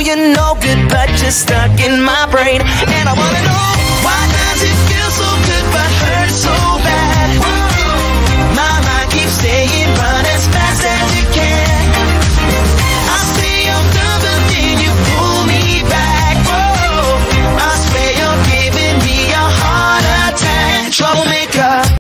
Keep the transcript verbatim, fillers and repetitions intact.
you're no good, but you're stuck in my brain. And I wanna know